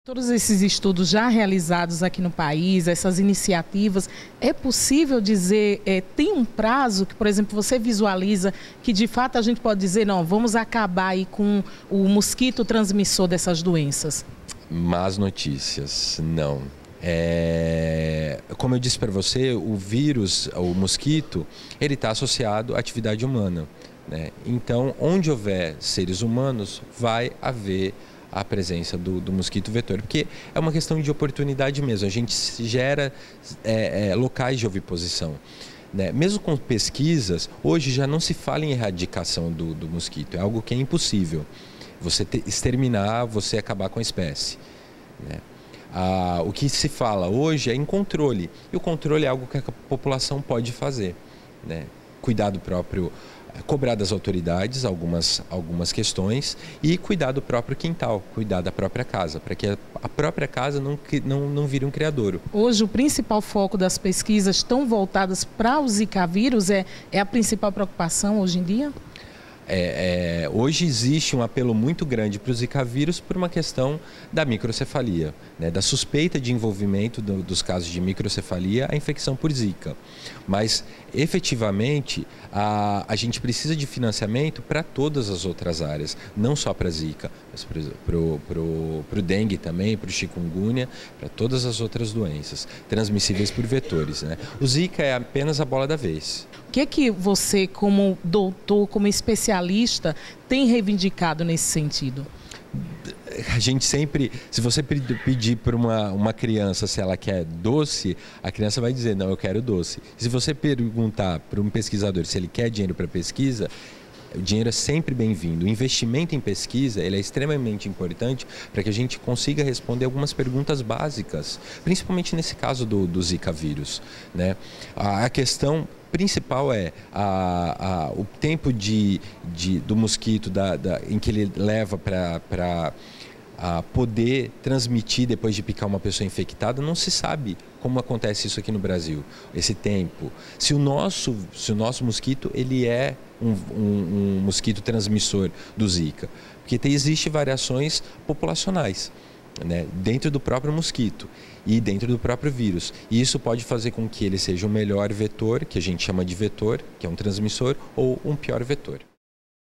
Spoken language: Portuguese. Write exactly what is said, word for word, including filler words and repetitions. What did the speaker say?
Todos esses estudos já realizados aqui no país, essas iniciativas, é possível dizer, é, tem um prazo que, por exemplo, você visualiza que de fato a gente pode dizer, não, vamos acabar aí com o mosquito transmissor dessas doenças? Más notícias, não. É, como eu disse para você, o vírus, o mosquito, ele está associado à atividade humana, né? Então, onde houver seres humanos, vai haver a presença do, do mosquito vetor, porque é uma questão de oportunidade mesmo, a gente gera é, é, locais de oviposição, né? Mesmo com pesquisas, hoje já não se fala em erradicação do, do mosquito, é algo que é impossível, você te, exterminar, você acabar com a espécie, né? Ah, o que se fala hoje é em controle, e o controle é algo que a população pode fazer, né? Cuidar do próprio, cobrar das autoridades algumas, algumas questões e cuidar do próprio quintal, cuidar da própria casa, para que a própria casa não, não, não vire um criadouro. Hoje o principal foco das pesquisas estão voltadas para o Zika vírus, é, é a principal preocupação hoje em dia? É, é, hoje existe um apelo muito grande para o Zika vírus por uma questão da microcefalia, né, da suspeita de envolvimento do, dos casos de microcefalia à infecção por Zika. Mas, efetivamente, a, a gente precisa de financiamento para todas as outras áreas, não só para Zika, mas para o dengue também, para o chikungunya, para todas as outras doenças transmissíveis por vetores, né? O Zika é apenas a bola da vez. O que é que você, como doutor, como especialista, tem reivindicado nesse sentido? A gente sempre, se você pedir para uma, uma criança se ela quer doce, a criança vai dizer, não, eu quero doce. Se você perguntar para um pesquisador se ele quer dinheiro para pesquisa, o dinheiro é sempre bem-vindo. O investimento em pesquisa ele é extremamente importante para que a gente consiga responder algumas perguntas básicas, principalmente nesse caso do, do Zika vírus, né? A, a questão principal é a, a, o tempo de, de, do mosquito da, da, em que ele leva para poder transmitir depois de picar uma pessoa infectada. Não se sabe como acontece isso aqui no Brasil, esse tempo. Se o nosso, se o nosso mosquito ele é um, um, um mosquito transmissor do Zika, porque tem, existe variações populacionais, né, dentro do próprio mosquito e dentro do próprio vírus. E isso pode fazer com que ele seja o melhor vetor, que a gente chama de vetor, que é um transmissor, ou um pior vetor.